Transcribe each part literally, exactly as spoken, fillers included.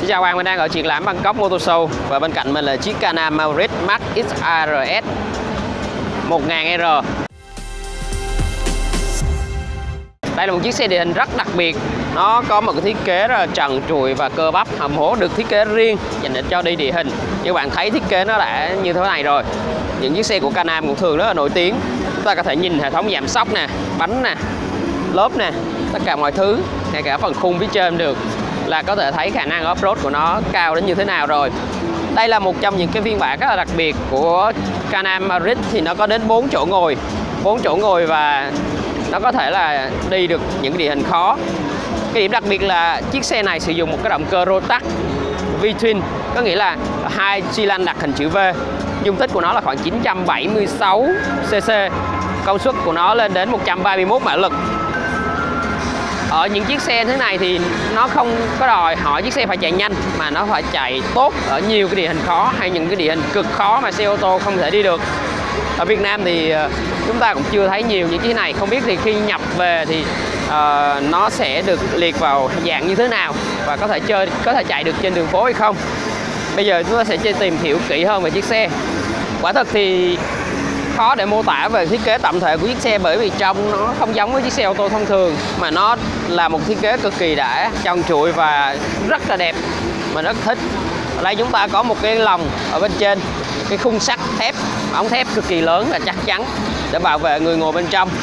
Xin chào các bạn, mình đang ở triển lãm Bangkok Motor Show và bên cạnh mình là chiếc Can-Am Maverick Max ích rờ ét một nghìn R. Đây là một chiếc xe địa hình rất đặc biệt. Nó có một cái thiết kế rất là trần trụi và cơ bắp, hầm hố được thiết kế riêng dành để cho đi địa hình. Như các bạn thấy thiết kế nó đã như thế này rồi. Những chiếc xe của Can-Am cũng thường rất là nổi tiếng. Chúng ta có thể nhìn hệ thống giảm sóc nè, bánh nè, lốp nè, tất cả mọi thứ, ngay cả phần khung phía trên được, là có thể thấy khả năng off-road của nó cao đến như thế nào rồi. Đây là một trong những cái phiên bản rất là đặc biệt của Can-Am Maverick, thì nó có đến bốn chỗ ngồi, bốn chỗ ngồi và nó có thể là đi được những địa hình khó. Cái điểm đặc biệt là chiếc xe này sử dụng một cái động cơ Rotax V-twin, có nghĩa là hai xi lanh đặt hình chữ V. Dung tích của nó là khoảng chín trăm bảy mươi sáu xê xê, công suất của nó lên đến một trăm ba mươi mốt mã lực. Ở những chiếc xe thế này thì nó không có đòi hỏi chiếc xe phải chạy nhanh, mà nó phải chạy tốt ở nhiều cái địa hình khó hay những cái địa hình cực khó mà xe ô tô không thể đi được. Ở Việt Nam thì chúng ta cũng chưa thấy nhiều những chiếc này. Không biết thì khi nhập về thì uh, nó sẽ được liệt vào dạng như thế nào và có thể chơi, có thể chạy được trên đường phố hay không. Bây giờ chúng ta sẽ tìm hiểu kỹ hơn về chiếc xe. Quả thật thì khó để mô tả về thiết kế tổng thể của chiếc xe, bởi vì trong nó không giống với chiếc xe ô tô thông thường, mà nó là một thiết kế cực kỳ đã, trần trụi và rất là đẹp, mà rất thích. Ở đây chúng ta có một cái lồng ở bên trên, cái khung sắt thép, ống thép cực kỳ lớn và chắc chắn để bảo vệ người ngồi bên trong.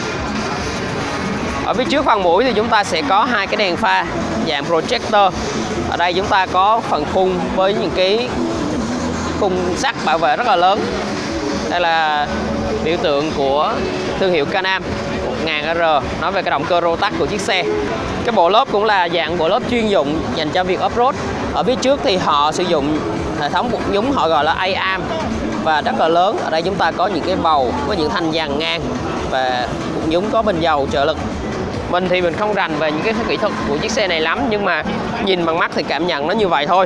Ở phía trước phần mũi thì chúng ta sẽ có hai cái đèn pha dạng projector. Ở đây chúng ta có phần khung với những cái khung sắt bảo vệ rất là lớn. Đây là biểu tượng của thương hiệu Can-Am một nghìn R, nói về cái động cơ Rotax của chiếc xe. Cái bộ lốp cũng là dạng bộ lốp chuyên dụng dành cho việc off-road. Ở phía trước thì họ sử dụng hệ thống buộc nhúng họ gọi là A-arm và rất là lớn. Ở đây chúng ta có những cái bầu với những thanh dàn ngang và buộc nhúng có bình dầu trợ lực. Mình thì mình không rành về những cái kỹ thuật của chiếc xe này lắm, nhưng mà nhìn bằng mắt thì cảm nhận nó như vậy thôi.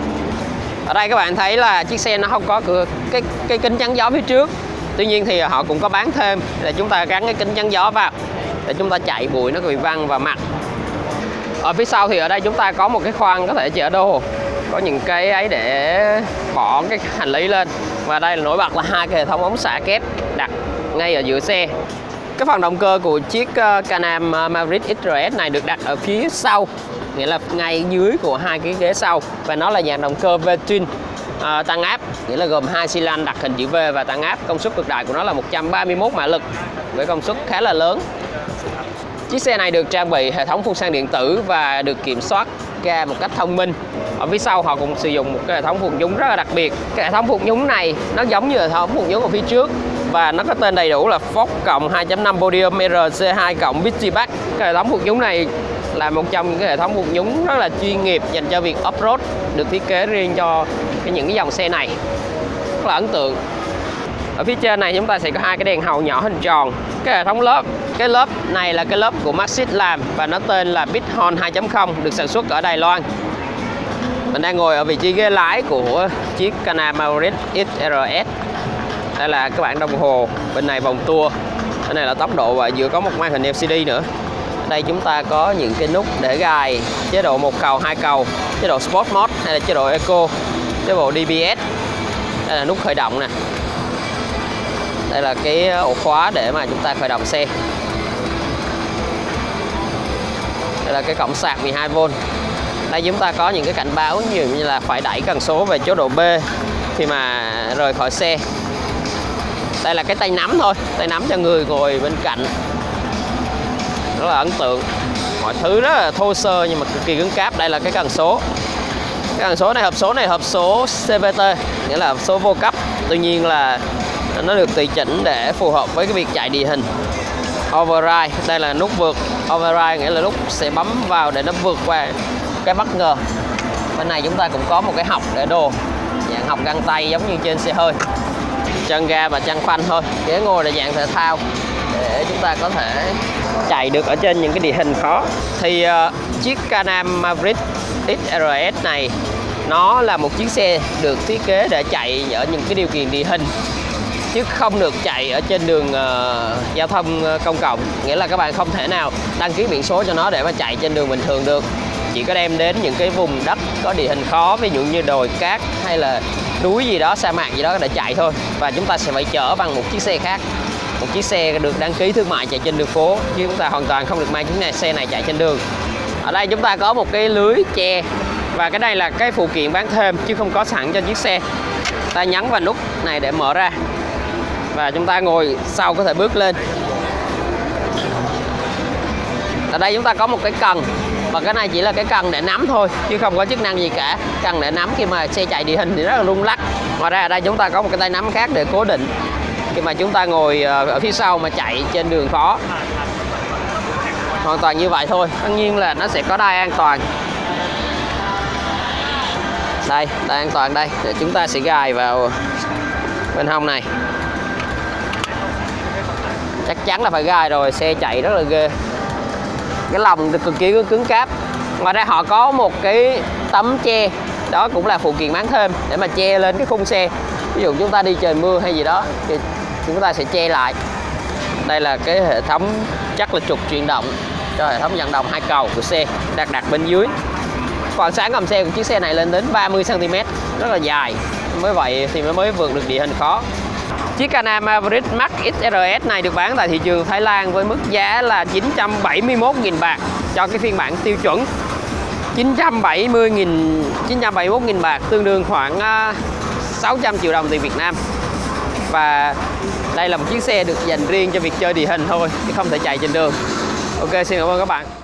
Ở đây các bạn thấy là chiếc xe nó không có cửa, cái cái kính chắn gió phía trước. Tuy nhiên thì họ cũng có bán thêm để chúng ta gắn cái kính chắn gió vào để chúng ta chạy bụi nó bị văng vào mặt. Ở phía sau thì ở đây chúng ta có một cái khoang có thể chở đồ, có những cái ấy để bỏ cái hành lý lên. Và đây là nổi bật là hai cái hệ thống ống xả kép đặt ngay ở giữa xe. Cái phần động cơ của chiếc Can-Am Maverick ích rờ ét này được đặt ở phía sau, nghĩa là ngay dưới của hai cái ghế sau, và nó là dạng động cơ V-twin à, tăng áp, nghĩa là gồm hai xi lanh đặt hình chữ V và tăng áp. Công suất cực đại của nó là một trăm ba mươi mốt mã lực với công suất khá là lớn. Chiếc xe này được trang bị hệ thống phun xăng điện tử và được kiểm soát ga một cách thông minh. Ở phía sau họ cũng sử dụng một cái hệ thống phun nhúng rất là đặc biệt. Cái hệ thống phun nhúng này nó giống như hệ thống phun nhúng ở phía trước và nó có tên đầy đủ là Fox cộng hai chấm năm Podium R C hai cộng Bittiback. Cái hệ thống phun nhúng này là một trong những cái hệ thống phun nhúng rất là chuyên nghiệp dành cho việc off-road, được thiết kế riêng cho những cái dòng xe này, rất là ấn tượng. Ở phía trên này chúng ta sẽ có hai cái đèn hậu nhỏ hình tròn. Cái hệ thống lớp, cái lớp này là cái lớp của Maxxis làm và nó tên là Bithorn hai chấm không, được sản xuất ở Đài Loan. Mình đang ngồi ở vị trí ghế lái của chiếc Can-Am Maverick ích rờ ét. Đây là các bạn đồng hồ, bên này vòng tua, bên này là tốc độ và vừa có một màn hình L C D nữa. Đây chúng ta có những cái nút để gài chế độ một cầu, hai cầu, chế độ Sport Mode hay là chế độ Eco, chế độ D B S. Đây là nút khởi động nè. Đây là cái ổ khóa để mà chúng ta khởi động xe. Đây là cái cổng sạc mười hai vôn. Đây chúng ta có những cái cảnh báo như là phải đẩy cần số về chế độ B khi mà rời khỏi xe. Đây là cái tay nắm thôi, tay nắm cho người ngồi bên cạnh. Rất là ấn tượng. Mọi thứ rất là thô sơ nhưng mà cực kỳ cứng cáp. Đây là cái cần số. Cái cần số này, hộp số này hộp số C V T, nghĩa là hộp số vô cấp. Tuy nhiên là nó được tùy chỉnh để phù hợp với cái việc chạy địa hình. Override, đây là nút vượt. Override nghĩa là lúc sẽ bấm vào để nó vượt qua cái bất ngờ. Bên này chúng ta cũng có một cái hộc để đồ, dạng hộc găng tay giống như trên xe hơi. Chân ga và chân phanh thôi. Ghế ngồi là dạng thể thao để chúng ta có thể chạy được ở trên những cái địa hình khó. Thì uh, chiếc Can-Am Maverick ích rờ ét này nó là một chiếc xe được thiết kế để chạy ở những cái điều kiện địa hình, chứ không được chạy ở trên đường uh, giao thông công cộng. Nghĩa là các bạn không thể nào đăng ký biển số cho nó để mà chạy trên đường bình thường được. chỉ có đem đến những cái vùng đất có địa hình khó, ví dụ như đồi cát hay là núi gì đó, sa mạc gì đó để chạy thôi. Và chúng ta sẽ phải chở bằng một chiếc xe khác, một chiếc xe được đăng ký thương mại chạy trên đường phố, chứ chúng ta hoàn toàn không được mang chiếc này, xe này chạy trên đường. Ở đây chúng ta có một cái lưới che, và cái này là cái phụ kiện bán thêm chứ không có sẵn cho chiếc xe. Ta nhấn vào nút này để mở ra, và chúng ta ngồi sau có thể bước lên. Ở đây chúng ta có một cái cần, và cái này chỉ là cái cần để nắm thôi chứ không có chức năng gì cả. Cần để nắm khi mà xe chạy địa hình thì rất là rung lắc. Ngoài ra ở đây chúng ta có một cái tay nắm khác để cố định khi mà chúng ta ngồi ở phía sau mà chạy trên đường khó. Hoàn toàn như vậy thôi. Tất nhiên là nó sẽ có đai an toàn. Đây, đai an toàn đây, để chúng ta sẽ gài vào bên hông này. Chắc chắn là phải gài rồi, xe chạy rất là ghê. Cái lồng cực kỳ cứng cáp. Ngoài ra họ có một cái tấm che, đó cũng là phụ kiện bán thêm để mà che lên cái khung xe. Ví dụ chúng ta đi trời mưa hay gì đó thì chúng ta sẽ che lại. Đây là cái hệ thống chắc là trục chuyển động cho hệ thống vận động hai cầu của xe đặt đặt bên dưới. Khoảng sáng gầm xe của chiếc xe này lên đến ba mươi xăng ti mét, rất là dài. Mới vậy thì mới vượt được địa hình khó. Chiếc Can-Am Maverick Max ích rờ ét này được bán tại thị trường Thái Lan với mức giá là chín trăm bảy mươi mốt nghìn bạc cho cái phiên bản tiêu chuẩn. chín trăm bảy mươi nghìn, chín trăm bảy mươi mốt nghìn bạc tương đương khoảng sáu trăm triệu đồng tiền Việt Nam. Và đây là một chiếc xe được dành riêng cho việc chơi địa hình thôi, chứ không thể chạy trên đường. Ok, xin cảm ơn các bạn.